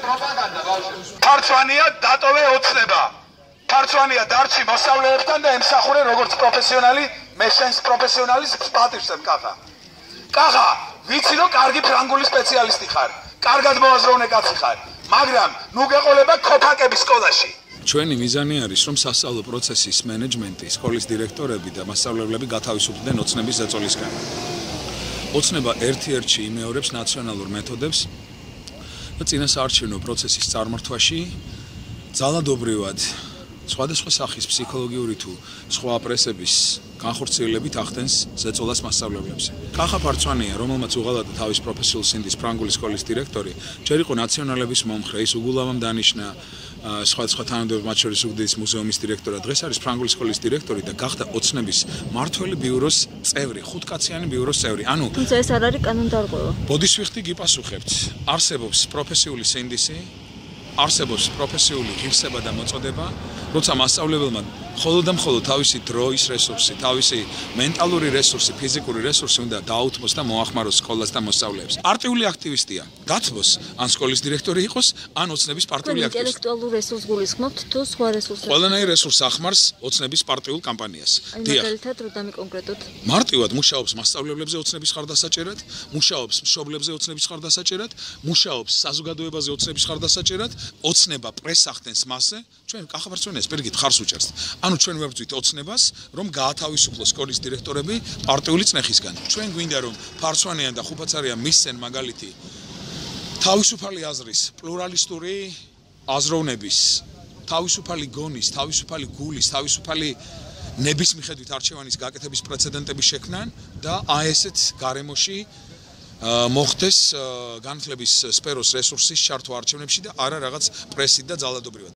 პროპაგანდა ბავშვებს. Ფარცვანია დატოვე ოცნება. ფარცვანია დარჩი მოსწავლეებთან და ემსახურე როგორც პროფესიონალი, მე შენს პროფესიონალიზმს პატივსემ კახა. კახა, ვიცი რომ კარგი ფრანგული სპეციალისტი ხარ. კარგად მოაზროვნე კაცი ხარ, მაგრამ ნუ გეყოლება ქოფაკების სკოლაში. ჩვენი მიზანი არის, რომ სასწავლო პროცესის მენეჯმენტი, სკოლის დირექტორები და მასწავლებლები გათავისუფლდნენ ოცნების ზეწოლისგან. ოცნება ერთ-ერთში იმეორებს ნაციონალურ მეთოდებს და წინასაარჩევნო პროცესის წარმართვაში ძალადობრივად სხვადასხვა სახის ფსიქოლოგიური თუ სხვა პრესების განხორციელებით ახდენს ზეწოლას მასწავლებლებს. კახა ფარცვანია, რომელმაც უღალატა თავის პროფესიულ სინდის ფრანგული სკოლის დირექტორი, ჯერ იყო ნაციონალების მომხრე, ის უგულავამ დანიშნა სხვადასხვა თანამდებობებს, მათ შორის უგდედის მუზეუმის დირექტორად, დღეს არის ფრანგული სკოლის დირექტორი და გახდა ოცნების მმართველი ბიუროს წევრი, ხუთკაციანი ბიუროს წევრი. ანუ თუმცა ეს არ არის კანონდარღვევა. ბოდისვიხთი გიპასუხებთ. არსებობს პროფესიული სინდისი, არსებობს პროფესიული ღირსება და მოწოდება, როცა მასწავლებელმა მხოლოდ და მხოლოდ თავისი დროის რესურსი, თავისი მენტალური რესურსი, ფიზიკური რესურსი უნდა დაუთმოს და მოახმაროს სკოლას და მოსწავლეებს. პარტიული აქტივისტია, გათბოს, ან სკოლის დირექტორი იყოს, ან ოცნების პარტიული აქტივისტი. ინტელექტუალურ რესურსს გულისხმობთ თუ სხვა რესურსებს? ყველანაირ რესურსს ახმარს ოცნების პარტიულ კამპანიას. მაგალითად, რო დამიკონკრეტოთ. მარტივად მუშაობს მასწავლებლებზე ოცნების ხარდასაჭერად, მუშაობს მშობლებზე ოცნების ხარდასაჭერად, მუშაობს საზოგადოებაზე ოცნების ხარდასაჭერად, ოცნება პრესს ახდენს მასზე, ჩვენ კახა ფარცვანიას პირიქით ხარს უჭერს. ანუ ჩვენ ვებრძვით ოცნებას, რომ გაათავისუფლოს სკოლის დირექტორები პარტიული წნეხისგან. ჩვენ გვინდა რომ ფარცვანიან და ხუფაცარიან მისცენ მაგალითი თავისუფალი აზრის, პლურალისტური აზროვნების, თავისუფალი გონის, თავისუფალი გულის, თავისუფალი ნებისმიხედვით არჩევანის გაკეთების პრეცედენტები შექმნან და ესეთ გარემოში მოხდეს განათლების სფეროს რესურსის ჩართვა არჩევნებში და არა რაღაც პრესით და ძალადობრივად.